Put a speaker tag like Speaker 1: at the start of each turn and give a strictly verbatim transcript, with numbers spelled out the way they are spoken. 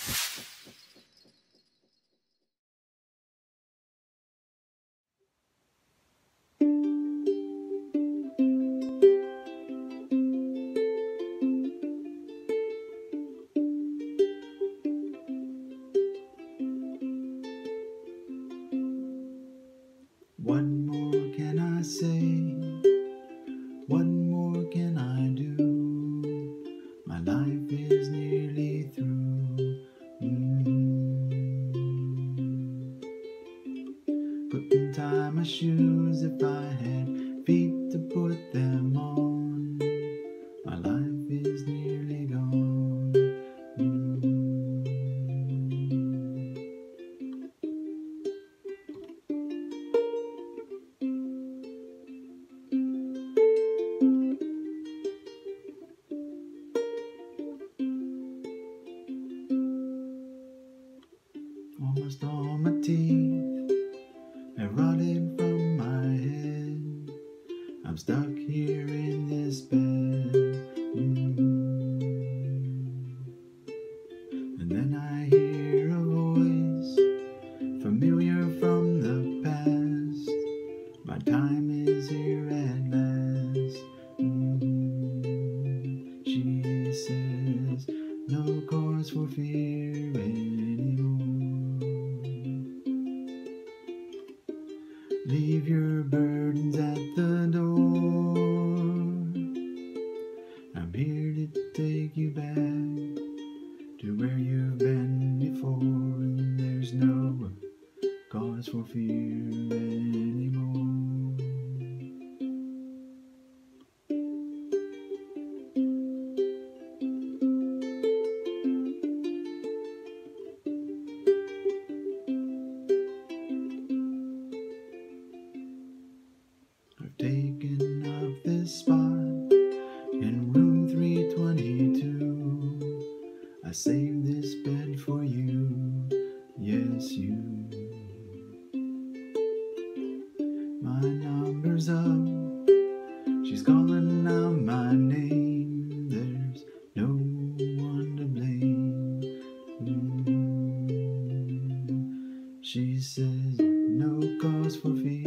Speaker 1: What more can I say? What more can I do? My life is nearly through. Mm. Couldn't tie my shoes if I had feet to put them on. My life is nearly gone. Mm. Almost all my teeth have rotted from my head. I'm stuck here in this bed. Mm. And then I hear a voice familiar from the past. My time is here at last. Mm. She says, no cause for fear anymore. Leave your burdens at the door. I'm here to take you back to where you've been before, and there's no cause for fear anymore. I've taken up this spot in room three twenty-two. I saved this bed for you, yes you. My number's up, she's calling out my name. There's no one to blame. Mm. She says, no cause for fear.